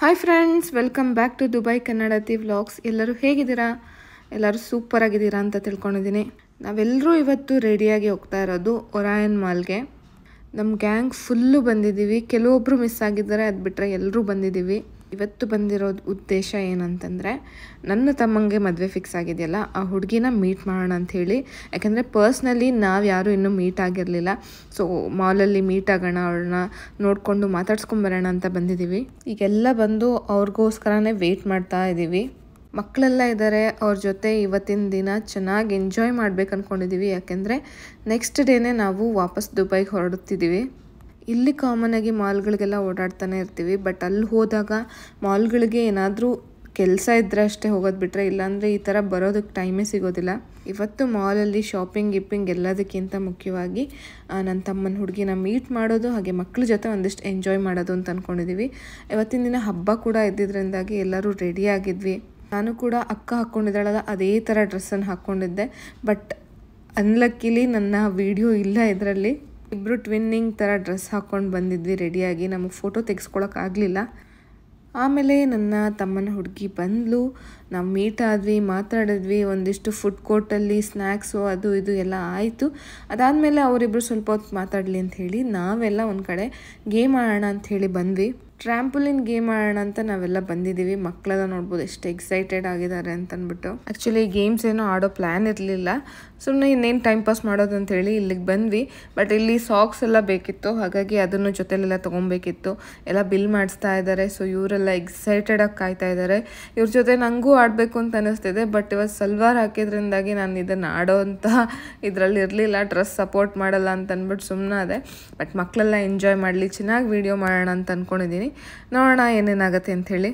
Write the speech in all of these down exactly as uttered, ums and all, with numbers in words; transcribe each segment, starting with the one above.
Hi friends, welcome back to Dubai Kannadati vlogs. ಎಲ್ಲರೂ ಹೇಗಿದ್ದೀರಾ? ಎಲ್ಲರೂ ಸೂಪರ್ ಆಗಿದ್ದೀರಾ ಅಂತ ತಿಳ್ಕೊಂಡಿದ್ದೀನಿ. ನಾವೆಲ್ಲರೂ ಇವತ್ತು ರೆಡಿಯಾಗಿ ಹೋಗ್ತಾ ಇರೋದು ಒರಾಯನ್ ಮಾಲ್ಗೆ. ನಮ್ಮ ಗ್ಯಾಂಗ್ ಫುಲ್ಲು ಬಂದಿದ್ದೀವಿ. ಕೆಲವೊಬ್ಬರು ಮಿಸ್ ಆಗಿದ್ದಾರೆ, ಅದು ಬಿಟ್ಟರೆ ಎಲ್ಲರೂ ಬಂದಿದ್ದೀವಿ. ಇವತ್ತು ಬಂದಿರೋದು ಉದ್ದೇಶ ಏನಂತಂದರೆ, ನನ್ನ ತಮ್ಮಂಗೆ ಮದುವೆ ಫಿಕ್ಸ್ ಆಗಿದೆಯಲ್ಲ, ಆ ಹುಡುಗಿನ ಮೀಟ್ ಮಾಡೋಣ ಅಂಥೇಳಿ. ಯಾಕೆಂದರೆ ಪರ್ಸ್ನಲಿ ನಾವು ಯಾರೂ ಇನ್ನೂ ಮೀಟ್ ಆಗಿರಲಿಲ್ಲ. ಸೊ ಮಾಲಲ್ಲಿ ಮೀಟ್ ಆಗೋಣ, ಅವಳನ್ನ ನೋಡಿಕೊಂಡು ಮಾತಾಡ್ಸ್ಕೊಂಬರೋಣ ಅಂತ ಬಂದಿದ್ದೀವಿ. ಈಗೆಲ್ಲ ಬಂದು ಅವ್ರಿಗೋಸ್ಕರನೇ ವೆಯ್ಟ್ ಮಾಡ್ತಾ ಇದ್ದೀವಿ. ಮಕ್ಕಳೆಲ್ಲ ಇದ್ದಾರೆ, ಅವ್ರ ಜೊತೆ ಇವತ್ತಿನ ದಿನ ಚೆನ್ನಾಗಿ ಎಂಜಾಯ್ ಮಾಡ್ಬೇಕು ಅಂದ್ಕೊಂಡಿದ್ದೀವಿ. ಯಾಕೆಂದರೆ ನೆಕ್ಸ್ಟ್ ಡೇನೇ ನಾವು ವಾಪಸ್ ದುಬೈಗೆ ಹೊರಡುತ್ತಿದ್ದೀವಿ. ಇಲ್ಲಿ ಕಾಮನಾಗಿ ಮಾಲ್ಗಳಿಗೆಲ್ಲ ಓಡಾಡ್ತಾನೆ ಇರ್ತೀವಿ, ಬಟ್ ಅಲ್ಲಿ ಹೋದಾಗ ಮಾಲ್ಗಳಿಗೆ ಏನಾದರೂ ಕೆಲಸ ಇದ್ದರೆ ಅಷ್ಟೇ ಹೋಗೋದು, ಬಿಟ್ಟರೆ ಇಲ್ಲಾಂದರೆ ಈ ಥರ ಬರೋದಕ್ಕೆ ಟೈಮೇ ಸಿಗೋದಿಲ್ಲ. ಇವತ್ತು ಮಾಲಲ್ಲಿ ಶಾಪಿಂಗ್ ಗಿಪ್ಪಿಂಗ್ ಎಲ್ಲದಕ್ಕಿಂತ ಮುಖ್ಯವಾಗಿ ನನ್ನ ತಮ್ಮನ ಹುಡುಗಿನ ಮೀಟ್ ಮಾಡೋದು, ಹಾಗೆ ಮಕ್ಕಳ ಜೊತೆ ಒಂದಿಷ್ಟು ಎಂಜಾಯ್ ಮಾಡೋದು ಅಂತ ಅಂದ್ಕೊಂಡಿದ್ದೀವಿ. ಇವತ್ತಿನ ದಿನ ಹಬ್ಬ ಕೂಡ ಇದ್ದಿದ್ದರಿಂದಾಗಿ ಎಲ್ಲರೂ ರೆಡಿ ಆಗಿದ್ವಿ. ನಾನು ಕೂಡ ಅಕ್ಕ ಹಾಕ್ಕೊಂಡಿದ್ದಾಳಲ್ಲ ಅದೇ ಥರ ಡ್ರೆಸ್ಸನ್ನು ಹಾಕ್ಕೊಂಡಿದ್ದೆ, ಬಟ್ ಅನ್ಲಕ್ಕಿಲಿ ನನ್ನ ವಿಡಿಯೋ ಇಲ್ಲ ಇದರಲ್ಲಿ. ಇಬ್ಬರು ಟ್ವಿನ್ನಿಂಗ್ ಥರ ಡ್ರೆಸ್ ಹಾಕ್ಕೊಂಡು ಬಂದಿದ್ವಿ ರೆಡಿಯಾಗಿ. ನಮಗೆ ಫೋಟೋ ತೆಗೆಸ್ಕೊಳಕ್ಕಾಗಲಿಲ್ಲ. ಆಮೇಲೆ ನನ್ನ ತಮ್ಮನ ಹುಡುಗಿ ಬಂದಳು, ನಾವು ಮೀಟ್ ಆದ್ವಿ, ಮಾತಾಡಿದ್ವಿ. ಒಂದಿಷ್ಟು ಫುಡ್ ಕೋರ್ಟಲ್ಲಿ ಸ್ನ್ಯಾಕ್ಸು ಅದು ಇದು ಎಲ್ಲ ಆಯಿತು. ಅದಾದಮೇಲೆ ಅವರಿಬ್ಬರು ಸ್ವಲ್ಪ ಹೊತ್ತು ಮಾತಾಡಲಿ ಅಂಥೇಳಿ ನಾವೆಲ್ಲ ಒಂದು ಕಡೆ ಗೇಮ್ ಆಡೋಣ ಅಂಥೇಳಿ ಬಂದ್ವಿ. ಟ್ರ್ಯಾಂಪುಲಿನ್ ಗೇಮ್ ಆಡೋಣ ಅಂತ ನಾವೆಲ್ಲ ಬಂದಿದ್ದೀವಿ. ಮಕ್ಕಳೆಲ್ಲ ನೋಡ್ಬೋದು ಎಷ್ಟು ಎಕ್ಸೈಟೆಡ್ ಆಗಿದ್ದಾರೆ ಅಂತಂದ್ಬಿಟ್ಟು. ಆ್ಯಕ್ಚುಲಿ ಗೇಮ್ಸ್ ಏನೋ ಆಡೋ ಪ್ಲ್ಯಾನ್ ಇರಲಿಲ್ಲ, ಸುಮ್ಮನೆ ಇನ್ನೇನು ಟೈಮ್ ಪಾಸ್ ಮಾಡೋದು ಅಂಥೇಳಿ ಇಲ್ಲಿಗೆ ಬಂದ್ವಿ. ಬಟ್ ಇಲ್ಲಿ ಸಾಕ್ಸ್ ಎಲ್ಲ ಬೇಕಿತ್ತು, ಹಾಗಾಗಿ ಅದನ್ನು ಜೊತೆಲೆಲ್ಲ ತೊಗೊಬೇಕಿತ್ತು. ಎಲ್ಲ ಬಿಲ್ ಮಾಡಿಸ್ತಾ ಇದ್ದಾರೆ. ಸೊ ಇವರೆಲ್ಲ ಎಕ್ಸೈಟೆಡಾಗಿ ಕಾಯ್ತಾ ಇದ್ದಾರೆ. ಇವ್ರ ಜೊತೆ ನನಗೂ ಆಡಬೇಕು ಅಂತ ಅನ್ನಿಸ್ತಿದೆ, ಬಟ್ ಇವತ್ತು ಸಲ್ವಾರ್ ಹಾಕಿದ್ರಿಂದಾಗಿ ನಾನು ಇದನ್ನು ಆಡೋ ಅಂತ ಇದರಲ್ಲಿ ಇರಲಿಲ್ಲ. ಡ್ರೆಸ್ ಸಪೋರ್ಟ್ ಮಾಡಲ್ಲ ಅಂತ ಅಂದ್ಬಿಟ್ಟು ಸುಮ್ಮನೆ ಅದೇ. ಬಟ್ ಮಕ್ಕಳೆಲ್ಲ ಎಂಜಾಯ್ ಮಾಡಲಿ, ಚೆನ್ನಾಗಿ ವೀಡಿಯೋ ಮಾಡೋಣ ಅಂತ ಅಂದ್ಕೊಂಡಿದ್ದೀನಿ. ನೋಡೋಣ ಏನೇನಾಗತ್ತೆ ಅಂಥೇಳಿ.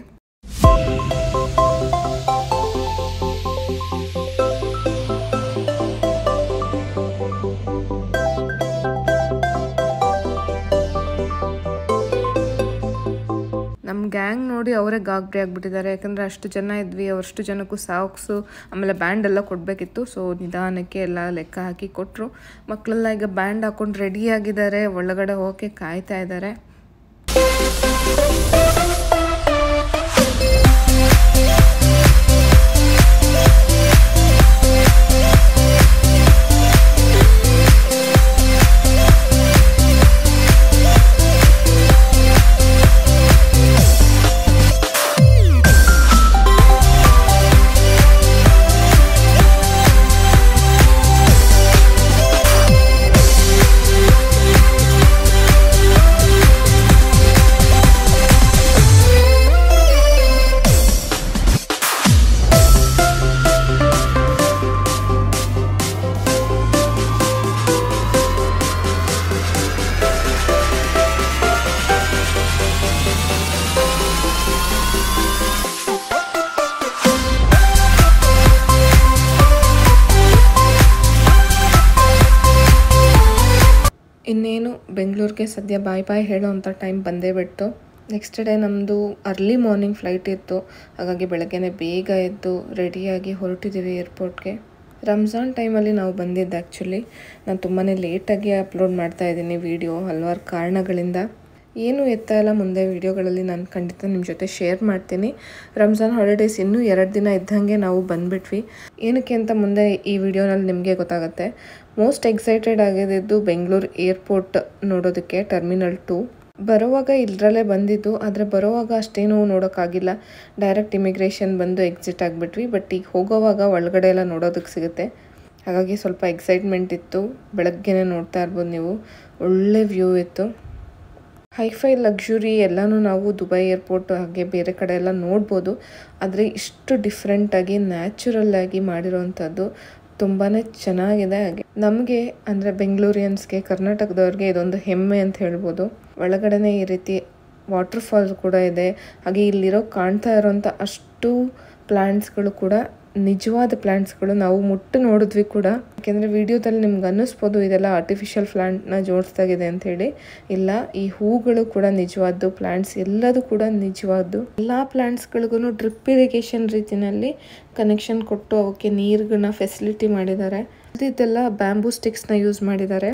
ನಮ್ಮ ಗ್ಯಾಂಗ್ ನೋಡಿ ಅವರೇ ಗಾಬರಿ ಆಗಿಬಿಟ್ಟಿದ್ದಾರೆ. ಯಾಕಂದರೆ ಅಷ್ಟು ಜನ ಇದ್ವಿ, ಅವರಷ್ಟು ಜನಕ್ಕೂ ಸಾಕ್ಸು ಆಮೇಲೆ ಬ್ಯಾಂಡ್ ಎಲ್ಲ ಕೊಡಬೇಕಿತ್ತು. ಸೊ ನಿಧಾನಕ್ಕೆ ಎಲ್ಲ ಲೆಕ್ಕ ಹಾಕಿ ಕೊಟ್ಟರು. ಮಕ್ಕಳೆಲ್ಲ ಈಗ ಬ್ಯಾಂಡ್ ಹಾಕ್ಕೊಂಡು ರೆಡಿಯಾಗಿದ್ದಾರೆ, ಒಳಗಡೆ ಹೋಗೋಕ್ಕೆ ಕಾಯ್ತಾ ಇದ್ದಾರೆ. ಇನ್ನೇನು ಬೆಂಗಳೂರಿಗೆ ಸದ್ಯ ಬಾಯ್ ಬಾಯ್ ಹೇಳೋ ಅಂಥ ಟೈಮ್ ಬಂದೇ ಬಿಟ್ಟು. ನೆಕ್ಸ್ಟ್ ಡೇ ನಮ್ಮದು ಅರ್ಲಿ ಮಾರ್ನಿಂಗ್ ಫ್ಲೈಟ್ ಇತ್ತು, ಹಾಗಾಗಿ ಬೆಳಗ್ಗೆನೇ ಬೇಗ ಎದ್ದು ರೆಡಿಯಾಗಿ ಹೊರಟಿದ್ದೀವಿ ಏರ್ಪೋರ್ಟ್ಗೆ. ರಂಜಾನ್ ಟೈಮಲ್ಲಿ ನಾವು ಬಂದಿದ್ದು. ಆ್ಯಕ್ಚುಲಿ ನಾನು ತುಂಬಾ ಲೇಟಾಗಿ ಅಪ್ಲೋಡ್ ಮಾಡ್ತಾಯಿದ್ದೀನಿ ವೀಡಿಯೋ, ಹಲವಾರು ಕಾರಣಗಳಿಂದ. ಏನು ಎತ್ತ ಇಲ್ಲ ಮುಂದೆ ವೀಡಿಯೋಗಳಲ್ಲಿ ನಾನು ಖಂಡಿತ ನಿಮ್ಮ ಜೊತೆ ಶೇರ್ ಮಾಡ್ತೀನಿ. ರಂಜಾನ್ ಹಾಲಿಡೇಸ್ ಇನ್ನೂ ಎರಡು ದಿನ ಇದ್ದಂಗೆ ನಾವು ಬಂದುಬಿಟ್ವಿ. ಏನಕ್ಕೆ ಅಂತ ಮುಂದೆ ಈ ವಿಡಿಯೋನಲ್ಲಿ ನಿಮಗೆ ಗೊತ್ತಾಗುತ್ತೆ. ಮೋಸ್ಟ್ ಎಕ್ಸೈಟೆಡ್ ಆಗಿದ್ದು ಬೆಂಗಳೂರು ಏರ್ಪೋರ್ಟ್ ನೋಡೋದಕ್ಕೆ, ಟರ್ಮಿನಲ್ ಟು. ಬರೋವಾಗ ಇಲ್ಲರಲ್ಲೇ ಬಂದಿದ್ದು, ಆದರೆ ಬರೋವಾಗ ಅಷ್ಟೇನೂ ನೋಡೋಕ್ಕಾಗಿಲ್ಲ. ಡೈರೆಕ್ಟ್ ಇಮಿಗ್ರೇಷನ್ ಬಂದು ಎಕ್ಸಿಟ್ ಆಗಿಬಿಟ್ವಿ. ಬಟ್ ಈಗ ಹೋಗೋವಾಗ ಒಳಗಡೆ ಎಲ್ಲ ನೋಡೋದಕ್ಕೆ ಸಿಗುತ್ತೆ, ಹಾಗಾಗಿ ಸ್ವಲ್ಪ ಎಕ್ಸೈಟ್ಮೆಂಟ್ ಇತ್ತು. ಬೆಳಗ್ಗೆನೇ ನೋಡ್ತಾ ಇರ್ಬೋದು ನೀವು, ಒಳ್ಳೆ ವ್ಯೂ ಇತ್ತು. ಹೈಫೈ ಲಕ್ಸುರಿ ಎಲ್ಲನೂ ನಾವು ದುಬೈ ಏರ್ಪೋರ್ಟ್ ಹಾಗೆ ಬೇರೆ ಕಡೆ ಎಲ್ಲ ನೋಡ್ಬೋದು, ಆದರೆ ಇಷ್ಟು ಡಿಫ್ರೆಂಟಾಗಿ ನ್ಯಾಚುರಲ್ಲಾಗಿ ಮಾಡಿರೋವಂಥದ್ದು ತುಂಬಾ ಚೆನ್ನಾಗಿದೆ. ಹಾಗೆ ನಮಗೆ ಅಂದರೆ ಬೆಂಗಳೂರಿಯನ್ಸ್ಗೆ, ಕರ್ನಾಟಕದವ್ರಿಗೆ ಇದೊಂದು ಹೆಮ್ಮೆ ಅಂತ ಹೇಳ್ಬೋದು. ಒಳಗಡೆ ಈ ರೀತಿ ವಾಟರ್ ಫಾಲ್ಸ್ ಕೂಡ ಇದೆ. ಹಾಗೆ ಇಲ್ಲಿರೋ ಕಾಣ್ತಾ ಇರೋಂಥ ಅಷ್ಟು ಪ್ಲ್ಯಾಂಟ್ಸ್ಗಳು ಕೂಡ ನಿಜವಾದ ಪ್ಲ್ಯಾಂಟ್ಸ್ಗಳು. ನಾವು ಮುಟ್ಟು ನೋಡಿದ್ವಿ ಕೂಡ, ಯಾಕೆಂದರೆ ವಿಡಿಯೋದಲ್ಲಿ ನಿಮ್ಗೆ ಅನ್ನಿಸ್ಬೋದು ಇದೆಲ್ಲ ಆರ್ಟಿಫಿಷಿಯಲ್ ಪ್ಲ್ಯಾಂಟ್ನ ಜೋಡಿಸ್ದಾಗಿದೆ ಅಂಥೇಳಿ. ಇಲ್ಲ, ಈ ಹೂಗಳು ಕೂಡ ನಿಜವಾದ್ದು, ಪ್ಲ್ಯಾಂಟ್ಸ್ ಎಲ್ಲದೂ ಕೂಡ ನಿಜವಾದ್ದು. ಎಲ್ಲ ಪ್ಲ್ಯಾಂಟ್ಸ್ಗಳಿಗೂ ಡ್ರಿಪ್ ಇರಿಗೇಷನ್ ರೀತಿಯಲ್ಲಿ ಕನೆಕ್ಷನ್ ಕೊಟ್ಟು ಅವಕ್ಕೆ ನೀರುಗಳನ್ನ ಫೆಸಿಲಿಟಿ ಮಾಡಿದ್ದಾರೆ. ಇದೆಲ್ಲ ಬ್ಯಾಂಬೂ ಸ್ಟಿಕ್ಸ್ನ ಯೂಸ್ ಮಾಡಿದ್ದಾರೆ.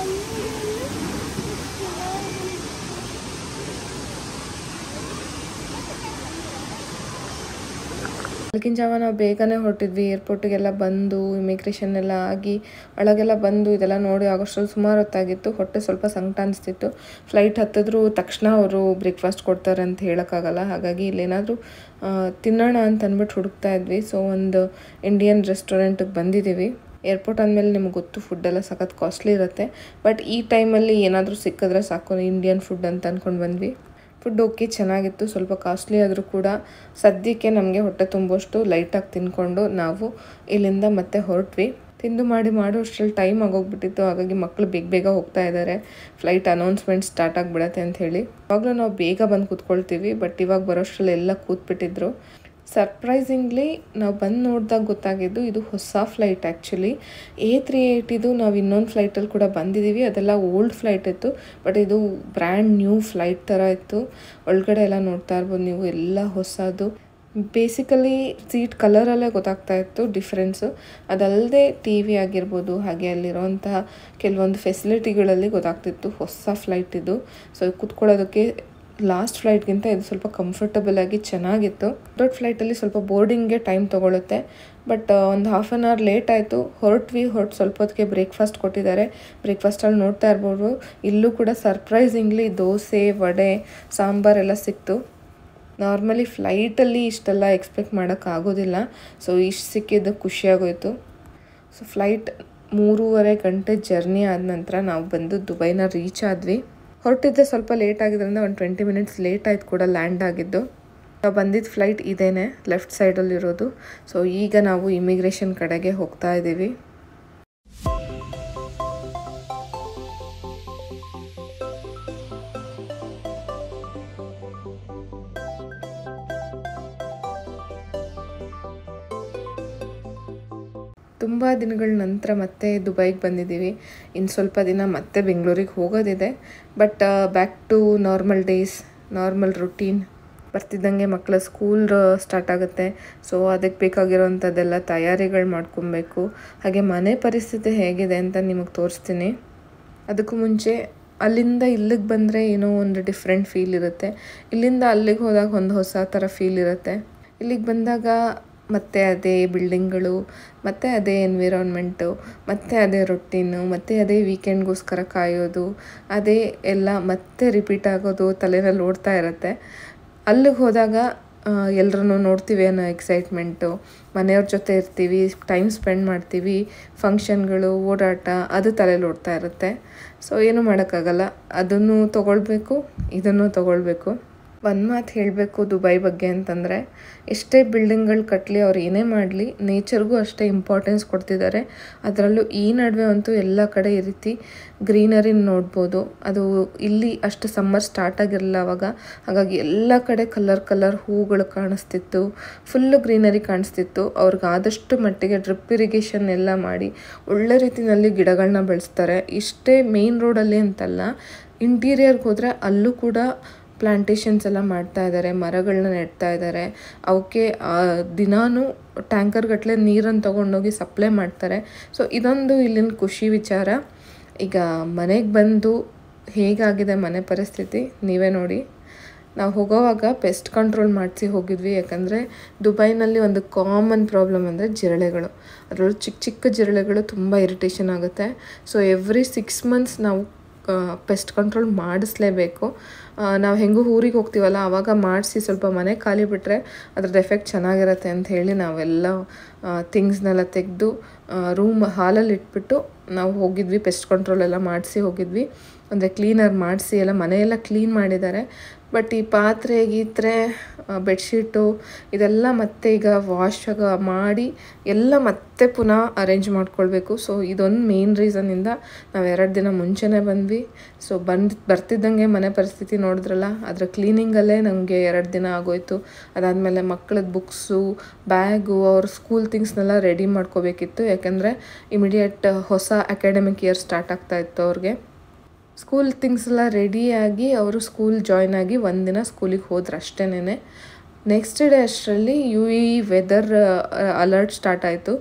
ಬೆಳಗಿನ ಜಾವ ನಾವು ಬೇಗನೆ ಹೊರಟಿದ್ವಿ. ಏರ್ಪೋರ್ಟಿಗೆಲ್ಲ ಬಂದು ಇಮಿಗ್ರೇಷನ್ ಎಲ್ಲ ಆಗಿ ಒಳಗೆಲ್ಲ ಬಂದು ಇದೆಲ್ಲ ನೋಡಿ ಆಗೋಷ್ಟರಲ್ಲಿ ಸುಮಾರು ಹೊತ್ತಾಗಿತ್ತು. ಹೊಟ್ಟೆ ಸ್ವಲ್ಪ ಸಂಕಟ ಅನಿಸ್ತಿತ್ತು. ಫ್ಲೈಟ್ ಹತ್ತಿದ್ರು ತಕ್ಷಣ ಅವರು ಬ್ರೇಕ್ಫಾಸ್ಟ್ ಕೊಡ್ತಾರೆ ಅಂತ ಹೇಳೋಕ್ಕಾಗಲ್ಲ. ಹಾಗಾಗಿ ಇಲ್ಲೇನಾದರೂ ತಿನ್ನೋಣ ಅಂತ ಅಂದ್ಬಿಟ್ಟು ಹುಡುಕ್ತಾ ಇದ್ವಿ. ಸೊ ಒಂದು ಇಂಡಿಯನ್ ರೆಸ್ಟೋರೆಂಟಿಗೆ ಬಂದಿದ್ದೀವಿ. ಏರ್ಪೋರ್ಟ್ ಅಂದಮೇಲೆ ನಿಮ್ಗೆ ಗೊತ್ತು, ಫುಡ್ಡೆಲ್ಲ ಸಖತ್ ಕಾಸ್ಟ್ಲಿ ಇರುತ್ತೆ. ಬಟ್ ಈ ಟೈಮಲ್ಲಿ ಏನಾದರೂ ಸಿಕ್ಕಿದ್ರೆ ಸಾಕು ಇಂಡಿಯನ್ ಫುಡ್ ಅಂತ ಅಂದ್ಕೊಂಡು ಬಂದ್ವಿ. ಫುಡ್ ಓಕೆ ಚೆನ್ನಾಗಿತ್ತು, ಸ್ವಲ್ಪ ಕಾಸ್ಟ್ಲಿ ಆದರೂ ಕೂಡ ಸದ್ಯಕ್ಕೆ ನಮಗೆ ಹೊಟ್ಟೆ ತುಂಬುವಷ್ಟು ಲೈಟಾಗಿ ತಿಂದ್ಕೊಂಡು ನಾವು ಇಲ್ಲಿಂದ ಮತ್ತೆ ಹೊರಟ್ವಿ. ತಿಂದು ಮಾಡಿ ಮಾಡೋ ಅಷ್ಟರಲ್ಲಿ ಟೈಮ್ ಆಗೋಗ್ಬಿಟ್ಟಿತ್ತು. ಹಾಗಾಗಿ ಮಕ್ಕಳು ಬೇಗ ಬೇಗ ಹೋಗ್ತಾ ಇದ್ದಾರೆ, ಫ್ಲೈಟ್ ಅನೌನ್ಸ್ಮೆಂಟ್ ಸ್ಟಾರ್ಟ್ ಆಗಿಬಿಡತ್ತೆ ಅಂತ ಹೇಳಿ. ಇವಾಗಲೂ ನಾವು ಬೇಗ ಬಂದು ಕೂತ್ಕೊಳ್ತೀವಿ, ಬಟ್ ಇವಾಗ ಬರೋಷ್ಟರಲ್ಲಿ ಎಲ್ಲ ಕೂತ್ಬಿಟ್ಟಿದ್ರು. ಸರ್ಪ್ರೈಸಿಂಗ್ಲಿ ನಾವು ಬಂದು ನೋಡಿದಾಗ ಗೊತ್ತಾಗಿದ್ದು ಇದು ಹೊಸ ಫ್ಲೈಟ್. ಆ್ಯಕ್ಚುಲಿ ಎ ತ್ರೀ ಏಯ್ಟಿದು ನಾವು ಇನ್ನೊಂದು ಫ್ಲೈಟಲ್ಲಿ ಕೂಡ ಬಂದಿದ್ದೀವಿ, ಅದೆಲ್ಲ ಓಲ್ಡ್ ಫ್ಲೈಟ್ ಇತ್ತು. ಬಟ್ ಇದು ಬ್ರ್ಯಾಂಡ್ ನ್ಯೂ ಫ್ಲೈಟ್ ಥರ ಇತ್ತು. ಒಳಗಡೆ ಎಲ್ಲ ನೋಡ್ತಾ ಇರ್ಬೋದು ನೀವು, ಎಲ್ಲ ಹೊಸದು. ಬೇಸಿಕಲಿ ಸೀಟ್ ಕಲರಲ್ಲೇ ಗೊತ್ತಾಗ್ತಾ ಇತ್ತು ಡಿಫ್ರೆನ್ಸು. ಅದಲ್ಲದೆ ಟಿ ವಿ ಆಗಿರ್ಬೋದು, ಹಾಗೆ ಅಲ್ಲಿರೋಂತಹ ಕೆಲವೊಂದು ಫೆಸಿಲಿಟಿಗಳಲ್ಲಿ ಗೊತ್ತಾಗ್ತಿತ್ತು ಹೊಸ ಫ್ಲೈಟ್ ಇದು. ಸೊ ಕೂತ್ಕೊಳ್ಳೋದಕ್ಕೆ ಲಾಸ್ಟ್ ಫ್ಲೈಟ್ಗಿಂತ ಇದು ಸ್ವಲ್ಪ ಕಂಫರ್ಟಬಲ್ ಆಗಿ ಚೆನ್ನಾಗಿತ್ತು. ದೊಡ್ಡ ಫ್ಲೈಟಲ್ಲಿ ಸ್ವಲ್ಪ ಬೋರ್ಡಿಂಗ್ಗೆ ಟೈಮ್ ತೊಗೊಳುತ್ತೆ. ಬಟ್ ಒಂದು ಹಾಫ್ ಆನ್ ಅವರ್ ಲೇಟ್ ಆಯಿತು. ಹೊರಟ್ವಿ ಹೊರಟು ಸ್ವಲ್ಪ ಹೊತ್ತಿಗೆ ಬ್ರೇಕ್ಫಾಸ್ಟ್ ಕೊಟ್ಟಿದ್ದಾರೆ. ಬ್ರೇಕ್ಫಾಸ್ಟಲ್ಲಿ ನೋಡ್ತಾ ಇರ್ಬೋದು, ಇಲ್ಲೂ ಕೂಡ ಸರ್ಪ್ರೈಸಿಂಗ್ಲಿ ದೋಸೆ, ವಡೆ, ಸಾಂಬಾರೆಲ್ಲ ಸಿಕ್ತು. ನಾರ್ಮಲಿ ಫ್ಲೈಟಲ್ಲಿ ಇಷ್ಟೆಲ್ಲ ಎಕ್ಸ್ಪೆಕ್ಟ್ ಮಾಡೋಕ್ಕಾಗೋದಿಲ್ಲ. ಸೊ ಇಷ್ಟು ಸಿಕ್ಕಿದ್ದು ಖುಷಿಯಾಗೋಯಿತು. ಸೊ ಫ್ಲೈಟ್ ಮೂರುವರೆ ಗಂಟೆ ಜರ್ನಿ ಆದ ನಂತರ ನಾವು ಬಂದು ದುಬೈನ ರೀಚ್ ಆದ್ವಿ. ಹೊರಟಿದ್ದೆ ಸ್ವಲ್ಪ ಲೇಟ್ ಆಗಿದ್ದರಿಂದ ಒಂದು ಟ್ವೆಂಟಿ ಮಿನಿಟ್ಸ್ ಲೇಟ್ ಆಯ್ತು ಕೂಡ ಲ್ಯಾಂಡ್ ಆಗಿದ್ದು. ನಾವು ಬಂದಿದ್ದ ಫ್ಲೈಟ್ ಇದೇನೆ, ಲೆಫ್ಟ್ ಸೈಡಲ್ಲಿರೋದು. ಸೊ ಈಗ ನಾವು ಇಮಿಗ್ರೇಷನ್ ಕಡೆಗೆ ಹೋಗ್ತಾ ಇದ್ದೀವಿ. ತುಂಬ ದಿನಗಳ ನಂತರ ಮತ್ತೆ ದುಬೈಗೆ ಬಂದಿದ್ದೀವಿ. ಇನ್ನು ಸ್ವಲ್ಪ ದಿನ ಮತ್ತೆ ಬೆಂಗಳೂರಿಗೆ ಹೋಗೋದಿದೆ. But back to normal days, normal routine. ಬರ್ತಿದ್ದಂಗೆ ಮಕ್ಕಳ ಸ್ಕೂಲ್ ಸ್ಟಾರ್ಟ್ ಆಗುತ್ತೆ. ಸೊ ಅದಕ್ಕೆ ಬೇಕಾಗಿರೋವಂಥದ್ದೆಲ್ಲ ತಯಾರಿಗಳು ಮಾಡ್ಕೊಬೇಕು. ಹಾಗೆ ಮನೆ ಪರಿಸ್ಥಿತಿ ಹೇಗಿದೆ ಅಂತ ನಿಮಗೆ ತೋರಿಸ್ತೀನಿ. ಅದಕ್ಕೂ ಮುಂಚೆ ಅಲ್ಲಿಂದ ಇಲ್ಲಿಗೆ ಬಂದರೆ ಏನೋ ಒಂದು ಡಿಫ್ರೆಂಟ್ ಫೀಲ್ ಇರುತ್ತೆ. ಇಲ್ಲಿಂದ ಅಲ್ಲಿಗೆ ಹೋದಾಗ ಒಂದು ಹೊಸ ಥರ ಫೀಲ್ ಇರುತ್ತೆ. ಇಲ್ಲಿಗೆ ಬಂದಾಗ ಮತ್ತು ಅದೇ ಬಿಲ್ಡಿಂಗ್ಗಳು, ಮತ್ತು ಅದೇ ಎನ್ವಿರಾನ್ಮೆಂಟು, ಮತ್ತು ಅದೇ ರೊಟೀನು, ಮತ್ತು ಅದೇ ವೀಕೆಂಡ್ಗೋಸ್ಕರ ಕಾಯೋದು, ಅದೇ ಎಲ್ಲ ಮತ್ತೆ ರಿಪೀಟ್ ಆಗೋದು ತಲೆನಲ್ಲಿ ಓಡ್ತಾ ಇರುತ್ತೆ. ಅಲ್ಲಿಗೆ ಹೋದಾಗ ಎಲ್ಲರೂ ನೋಡ್ತೀವಿ ಅನ್ನೋ ಎಕ್ಸೈಟ್ಮೆಂಟು, ಮನೆಯವ್ರ ಜೊತೆ ಇರ್ತೀವಿ, ಟೈಮ್ ಸ್ಪೆಂಡ್ ಮಾಡ್ತೀವಿ, ಫಂಕ್ಷನ್ಗಳು, ಓಡಾಟ, ಅದು ತಲೆಯಲ್ಲಿ ಓಡ್ತಾ ಇರುತ್ತೆ. ಸೊ ಏನೂ ಮಾಡೋಕ್ಕಾಗಲ್ಲ, ಅದನ್ನು ತೊಗೊಳ್ಬೇಕು, ಇದನ್ನು ತೊಗೊಳ್ಬೇಕು. ಒಂದು ಮಾತು ಹೇಳಬೇಕು ದುಬೈ ಬಗ್ಗೆ ಅಂತಂದರೆ, ಎಷ್ಟೇ ಬಿಲ್ಡಿಂಗ್ಗಳು ಕಟ್ಟಲಿ, ಅವ್ರು ಏನೇ ಮಾಡಲಿ, ನೇಚರ್ಗೂ ಅಷ್ಟೇ ಇಂಪಾರ್ಟೆನ್ಸ್ ಕೊಡ್ತಿದ್ದಾರೆ. ಅದರಲ್ಲೂ ಈ ನಡುವೆ ಅಂತೂ ಎಲ್ಲ ಕಡೆ ಈ ರೀತಿ ಗ್ರೀನರಿನ ನೋಡ್ಬೋದು. ಅದು ಇಲ್ಲಿ ಅಷ್ಟು ಸಮ್ಮರ್ ಸ್ಟಾರ್ಟ್ ಆಗಿರಲಿಲ್ಲ ಅವಾಗ. ಹಾಗಾಗಿ ಎಲ್ಲ ಕಡೆ ಕಲರ್ ಕಲರ್ ಹೂಗಳು ಕಾಣಿಸ್ತಿತ್ತು, ಫುಲ್ಲು ಗ್ರೀನರಿ ಕಾಣಿಸ್ತಿತ್ತು. ಅವ್ರಿಗೆ ಆದಷ್ಟು ಮಟ್ಟಿಗೆ ಡ್ರಿಪ್ ಇರಿಗೇಷನ್ ಎಲ್ಲ ಮಾಡಿ ಒಳ್ಳೆ ರೀತಿಯಲ್ಲಿ ಗಿಡಗಳನ್ನ ಬೆಳೆಸ್ತಾರೆ. ಇಷ್ಟೇ ಮೇನ್ ರೋಡಲ್ಲಿ ಅಂತಲ್ಲ, ಇಂಟೀರಿಯರ್ಗೆ ಹೋದರೆ ಅಲ್ಲೂ ಕೂಡ ಪ್ಲಾಂಟೇಶನ್ಸ್ ಎಲ್ಲ ಮಾಡ್ತಾ ಇದ್ದಾರೆ, ಮರಗಳನ್ನ ನೆಡ್ತಾ ಇದ್ದಾರೆ. ಅವಕ್ಕೆ ದಿನಾನು ಟ್ಯಾಂಕರ್ ಗಟ್ಟಲೆ ನೀರನ್ನು ತೊಗೊಂಡೋಗಿ ಸಪ್ಲೈ ಮಾಡ್ತಾರೆ. ಸೊ ಇದೊಂದು ಇಲ್ಲಿನ ಖುಷಿ ವಿಚಾರ. ಈಗ ಮನೆಗೆ ಬಂದು ಹೇಗಾಗಿದೆ ಮನೆ ಪರಿಸ್ಥಿತಿ ನೀವೇ ನೋಡಿ. ನಾವು ಹೋಗೋವಾಗ ಪೆಸ್ಟ್ ಕಂಟ್ರೋಲ್ ಮಾಡಿಸಿ ಹೋಗಿದ್ವಿ. ಯಾಕಂದರೆ ದುಬೈನಲ್ಲಿ ಒಂದು ಕಾಮನ್ ಪ್ರಾಬ್ಲಮ್ ಅಂದರೆ ಜಿರಳೆಗಳು. ಅದರಲ್ಲೂ ಚಿಕ್ಕ ಚಿಕ್ಕ ಜಿರಳೆಗಳು ತುಂಬ ಇರಿಟೇಷನ್ ಆಗುತ್ತೆ. ಸೊ ಎವ್ರಿ ಸಿಕ್ಸ್ ಮಂತ್ಸ್ ನಾವು ಪೆಸ್ಟ್ ಕಂಟ್ರೋಲ್ ಮಾಡಿಸ್ಲೇಬೇಕು. ನಾವು ಹೆಂಗೂ ಊರಿಗೆ ಹೋಗ್ತೀವಲ್ಲ, ಆವಾಗ ಮಾಡಿಸಿ ಸ್ವಲ್ಪ ಮನೆ ಖಾಲಿ ಬಿಟ್ಟರೆ ಅದ್ರದ್ದು ಎಫೆಕ್ಟ್ ಚೆನ್ನಾಗಿರುತ್ತೆ ಅಂತ ಹೇಳಿ ನಾವೆಲ್ಲ ಥಿಂಗ್ಸ್ನೆಲ್ಲ ತೆಗೆದು ರೂಮ್ ಹಾಲಲ್ಲಿ ಇಟ್ಬಿಟ್ಟು ನಾವು ಹೋಗಿದ್ವಿ. ಪೆಸ್ಟ್ ಕಂಟ್ರೋಲ್ ಎಲ್ಲ ಮಾಡಿಸಿ ಹೋಗಿದ್ವಿ. ಅಂದರೆ ಕ್ಲೀನರ್ ಮಾಡಿಸಿ ಎಲ್ಲ ಮನೆಯೆಲ್ಲ ಕ್ಲೀನ್ ಮಾಡಿದ್ದಾರೆ. ಬಟ್ ಈ ಪಾತ್ರೆ ಗೀತ್ರೆ ಬೆಡ್ಶೀಟು ಇದೆಲ್ಲ ಮತ್ತೆ ಈಗ ವಾಶ್ ಮಾಡಿ ಎಲ್ಲ ಮತ್ತೆ ಪುನಃ ಅರೇಂಜ್ ಮಾಡ್ಕೊಳ್ಬೇಕು. ಸೊ ಇದೊಂದು ಮೇನ್ ರೀಸನ್ನಿಂದ ನಾವು ಎರಡು ದಿನ ಮುಂಚೆನೇ ಬಂದ್ವಿ. ಸೊ ಬಂದು ಬರ್ತಿದ್ದಂಗೆ ಮನೆ ಪರಿಸ್ಥಿತಿ ನೋಡಿದ್ರಲ್ಲ, ಅದರ ಕ್ಲೀನಿಂಗಲ್ಲೇ ನಮಗೆ ಎರಡು ದಿನ ಆಗೋಯ್ತು. ಅದಾದಮೇಲೆ ಮಕ್ಕಳದ ಬುಕ್ಸು, ಬ್ಯಾಗು, ಅವ್ರ ಸ್ಕೂಲ್ ಥಿಂಗ್ಸ್ನೆಲ್ಲ ರೆಡಿ ಮಾಡ್ಕೋಬೇಕಿತ್ತು. ಯಾಕೆಂದರೆ ಇಮಿಡಿಯೇಟ್ ಹೊಸ ಅಕಾಡೆಮಿಕ್ ಇಯರ್ ಸ್ಟಾರ್ಟ್ ಆಗ್ತಾಯಿತ್ತು ಅವ್ರಿಗೆ. ಸ್ಕೂಲ್ ಥಿಂಗ್ಸ್ ಎಲ್ಲ ರೆಡಿಯಾಗಿ ಅವರು ಸ್ಕೂಲ್ ಜಾಯ್ನ್ ಆಗಿ ಒಂದಿನ ಸ್ಕೂಲಿಗೆ ಹೋದ್ರೆ ಅಷ್ಟೇನೆ. ನೆಕ್ಸ್ಟ್ ಡೇ ಅಷ್ಟರಲ್ಲಿ ಯು ಇ ವೆದರ್ ಅಲರ್ಟ್ ಸ್ಟಾರ್ಟ್ ಆಯಿತು.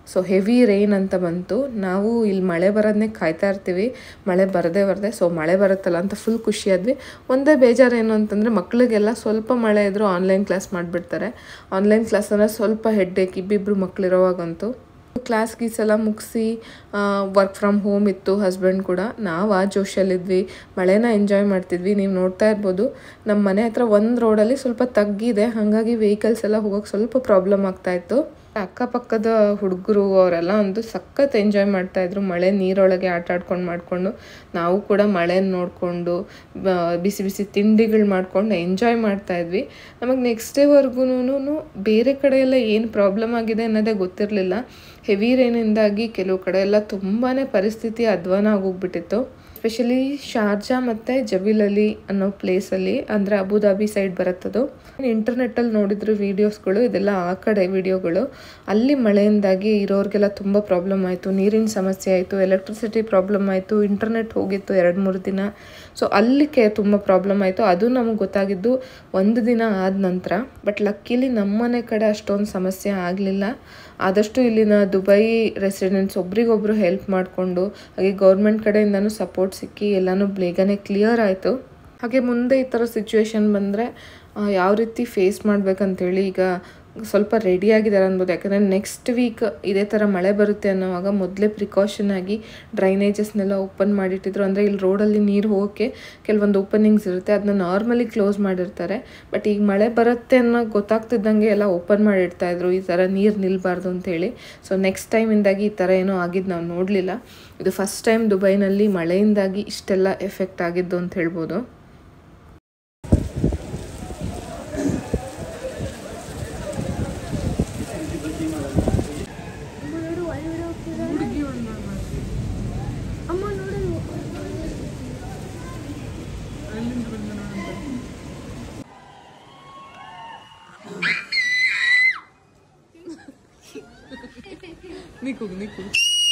ಸೊ ಹೆವಿ ರೈನ್ ಅಂತ ಬಂತು. ನಾವು ಇಲ್ಲಿ ಮಳೆ ಬರೋದನ್ನೇ ಕಾಯ್ತಾ ಇರ್ತೀವಿ, ಮಳೆ ಬರದೇ ಬರದೆ. ಸೊ ಮಳೆ ಬರುತ್ತಲ್ಲ ಅಂತ ಫುಲ್ ಖುಷಿಯಾದ್ವಿ. ಒಂದೇ ಬೇಜಾರು ಏನು ಅಂತಂದರೆ ಮಕ್ಕಳಿಗೆಲ್ಲ ಸ್ವಲ್ಪ ಮಳೆ ಇದ್ದರೂ ಆನ್ಲೈನ್ ಕ್ಲಾಸ್ ಮಾಡಿಬಿಡ್ತಾರೆ. ಆನ್ಲೈನ್ ಕ್ಲಾಸ್ ಅಂದರೆ ಸ್ವಲ್ಪ ಹೆಡ್ಡೇಕ್ ಇಬ್ಬಿಬ್ಬರು ಮಕ್ಕಳಿರೋವಾಗಂತೂ. ಕ್ಲಾಸ್ ಗೀಸ್ ಎಲ್ಲ ಮುಗಿಸಿ ವರ್ಕ್ ಫ್ರಮ್ ಹೋಮ್ ಇತ್ತು. ಹಸ್ಬೆಂಡ್ ಕೂಡ ನಾವು ಆ ಜೋಶಲ್ಲಿದ್ವಿ, ಮಳೆನ ಎಂಜಾಯ್ ಮಾಡ್ತಿದ್ವಿ. ನೀವು ನೋಡ್ತಾ ಇರ್ಬೋದು ನಮ್ಮ ಮನೆ ಹತ್ರ ಒಂದು ರೋಡಲ್ಲಿ ಸ್ವಲ್ಪ ತಗ್ಗಿದೆ, ಹಾಗಾಗಿ ವೆಹಿಕಲ್ಸ್ ಎಲ್ಲ ಹೋಗೋಕ್ಕೆ ಸ್ವಲ್ಪ ಪ್ರಾಬ್ಲಮ್ ಆಗ್ತಾಯಿತ್ತು. ಅಕ್ಕಪಕ್ಕದ ಹುಡುಗರು ಅವರೆಲ್ಲ ಒಂದು ಸಖತ್ ಎಂಜಾಯ್ ಮಾಡ್ತಾಯಿದ್ರು, ಮಳೆ ನೀರೊಳಗೆ ಆಟ ಆಡ್ಕೊಂಡು ಮಾಡಿಕೊಂಡು. ನಾವು ಕೂಡ ಮಳೆನ ನೋಡಿಕೊಂಡು ಬಿಸಿ ಬಿಸಿ ತಿಂಡಿಗಳು ಮಾಡ್ಕೊಂಡು ಎಂಜಾಯ್ ಮಾಡ್ತಾಯಿದ್ವಿ. ನಮಗೆ ನೆಕ್ಸ್ಟ್ ಡೇವರೆಗೂ ಬೇರೆ ಕಡೆ ಎಲ್ಲ ಏನು ಪ್ರಾಬ್ಲಮ್ ಆಗಿದೆ ಅನ್ನೋದೇ ಗೊತ್ತಿರಲಿಲ್ಲ. ಹೆವಿ ರೈನಿಂದಾಗಿ ಕೆಲವು ಕಡೆ ಎಲ್ಲ ತುಂಬಾ ಪರಿಸ್ಥಿತಿ ಅಧ್ವಾನ ಆಗೋಗ್ಬಿಟ್ಟಿತ್ತು. ಎಸ್ಪೆಷಲಿ ಶಾರ್ಜಾ ಮತ್ತು ಜಬೀಲಲ್ಲಿ ಅನ್ನೋ ಪ್ಲೇಸಲ್ಲಿ, ಅಂದರೆ ಅಬುದಾಬಿ ಸೈಡ್ ಬರುತ್ತದು. ಇಂಟರ್ನೆಟ್ಟಲ್ಲಿ ನೋಡಿದ್ರು ವೀಡಿಯೋಸ್ಗಳು, ಇದೆಲ್ಲ ಆ ಕಡೆ ವೀಡಿಯೋಗಳು. ಅಲ್ಲಿ ಮಳೆಯಿಂದಾಗಿ ಇರೋರಿಗೆಲ್ಲ ತುಂಬ ಪ್ರಾಬ್ಲಮ್ ಆಯಿತು, ನೀರಿನ ಸಮಸ್ಯೆ ಆಯಿತು, ಎಲೆಕ್ಟ್ರಿಸಿಟಿ ಪ್ರಾಬ್ಲಮ್ ಆಯಿತು, ಇಂಟರ್ನೆಟ್ ಹೋಗಿತ್ತು ಎರಡು ಮೂರು ದಿನ. ಸೊ ಅಲ್ಲಿ ಕೆ ತುಂಬ ಪ್ರಾಬ್ಲಮ್ ಆಯಿತು. ಅದು ನಮಗೆ ಗೊತ್ತಾಗಿದ್ದು ಒಂದು ದಿನ ಆದ ನಂತರ. ಬಟ್ ಲಕ್ಕಿಲಿ ನಮ್ಮನೆ ಕಡೆ ಅಷ್ಟೊಂದು ಸಮಸ್ಯೆ ಆಗಲಿಲ್ಲ. ಆದಷ್ಟು ಇಲ್ಲಿನ ದುಬೈ ರೆಸಿಡೆಂಟ್ಸ್ ಒಬ್ರಿಗೊಬ್ರು ಹೆಲ್ಪ್ ಮಾಡಿಕೊಂಡು, ಹಾಗೆ ಗೌರ್ಮೆಂಟ್ ಕಡೆಯಿಂದನೂ ಸಪೋರ್ಟ್ ಸಿಕ್ಕಿ ಎಲ್ಲನೂ ಬೇಗನೆ ಕ್ಲಿಯರ್ ಆಯಿತು. ಹಾಗೆ ಮುಂದೆ ಈ ಥರ ಸಿಚುವೇಶನ್ ಬಂದರೆ ಯಾವ ರೀತಿ ಫೇಸ್ ಮಾಡಬೇಕಂತೇಳಿ ಈಗ ಸ್ವಲ್ಪ ರೆಡಿಯಾಗಿದ್ದಾರೆ ಅನ್ಬೋದು. ಯಾಕಂದರೆ ನೆಕ್ಸ್ಟ್ ವೀಕ್ ಇದೇ ಥರ ಮಳೆ ಬರುತ್ತೆ ಅನ್ನೋವಾಗ ಮೊದಲೇ ಪ್ರಿಕಾಷನ್ ಆಗಿ ಡ್ರೈನೇಜಸ್ನೆಲ್ಲ ಓಪನ್ ಮಾಡಿಟ್ಟಿದ್ರು. ಅಂದರೆ ಇಲ್ಲಿ ರೋಡಲ್ಲಿ ನೀರು ಹೋಗೋಕ್ಕೆ ಕೆಲವೊಂದು ಓಪನಿಂಗ್ಸ್ ಇರುತ್ತೆ, ಅದನ್ನ ನಾರ್ಮಲಿ ಕ್ಲೋಸ್ ಮಾಡಿರ್ತಾರೆ. ಬಟ್ ಈಗ ಮಳೆ ಬರುತ್ತೆ ಅನ್ನೋ ಗೊತ್ತಾಗ್ತಿದ್ದಂಗೆ ಎಲ್ಲ ಓಪನ್ ಮಾಡಿಡ್ತಾಯಿದ್ರು, ಈ ಥರ ನೀರು ನಿಲ್ಲಬಾರ್ದು ಅಂತೇಳಿ. ಸೊ ನೆಕ್ಸ್ಟ್ ಟೈಮಿಂದಾಗಿ ಈ ಥರ ಏನೋ ಆಗಿದ್ದು ನಾವು ನೋಡಲಿಲ್ಲ. ಇದು ಫಸ್ಟ್ ಟೈಮ್ ದುಬೈನಲ್ಲಿ ಮಳೆಯಿಂದಾಗಿ ಇಷ್ಟೆಲ್ಲ ಎಫೆಕ್ಟ್ ಆಗಿದ್ದು ಅಂತ ಹೇಳ್ಬೋದು. Nico, Nico.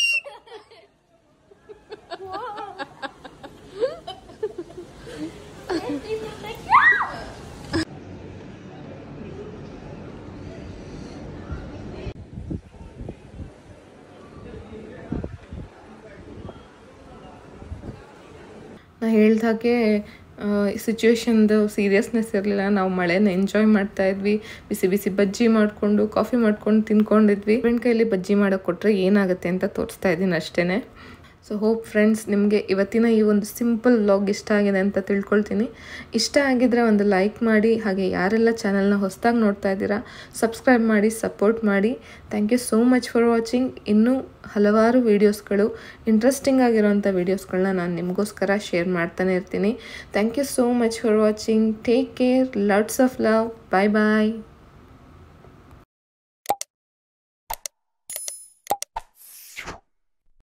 ನಾ ಹೇಳ್ದಾಗೆ ಸಿಚುವೇಶನ್ದು ಸೀರಿಯಸ್ನೆಸ್ ಇರಲಿಲ್ಲ. ನಾವು ಮಳೆನ ಎಂಜಾಯ್ ಮಾಡ್ತಾ ಇದ್ವಿ, ಬಿಸಿ ಬಿಸಿ ಬಜ್ಜಿ ಮಾಡಿಕೊಂಡು ಕಾಫಿ ಮಾಡ್ಕೊಂಡು ತಿನ್ಕೊಂಡಿದ್ವಿ. ಫ್ರೆಂಡ್ ಕೈಯಲ್ಲಿ ಬಜ್ಜಿ ಮಾಡೋಕೆ ಕೊಟ್ಟರೆ ಏನಾಗುತ್ತೆ ಅಂತ ತೋರಿಸ್ತಾ ಇದ್ದೀನಿ ಅಷ್ಟೇ. ಸೊ ಹೋಪ್ ಫ್ರೆಂಡ್ಸ್ ನಿಮಗೆ ಇವತ್ತಿನ ಈ ಒಂದು ಸಿಂಪಲ್ ವ್ಲಾಗ್ ಇಷ್ಟ ಆಗಿದೆ ಅಂತ ತಿಳ್ಕೊಳ್ತೀನಿ. ಇಷ್ಟ ಆಗಿದ್ರೆ ಒಂದು ಲೈಕ್ ಮಾಡಿ, ಹಾಗೆ ಯಾರೆಲ್ಲ ಚಾನಲ್ನ ಹೊಸದಾಗಿ ನೋಡ್ತಾ ಇದ್ದೀರಾ ಸಬ್ಸ್ಕ್ರೈಬ್ ಮಾಡಿ, ಸಪೋರ್ಟ್ ಮಾಡಿ. Thank you so much for watching. ಇನ್ನೂ ಹಲವಾರು ವೀಡಿಯೋಸ್ಗಳು, ಇಂಟ್ರೆಸ್ಟಿಂಗ್ ಆಗಿರೋಂಥ ವೀಡಿಯೋಸ್ಗಳನ್ನ ನಾನು ನಿಮಗೋಸ್ಕರ ಶೇರ್ ಮಾಡ್ತಾನೆ ಇರ್ತೀನಿ. Thank you so much for watching. Take care, lots of love. Bye bye.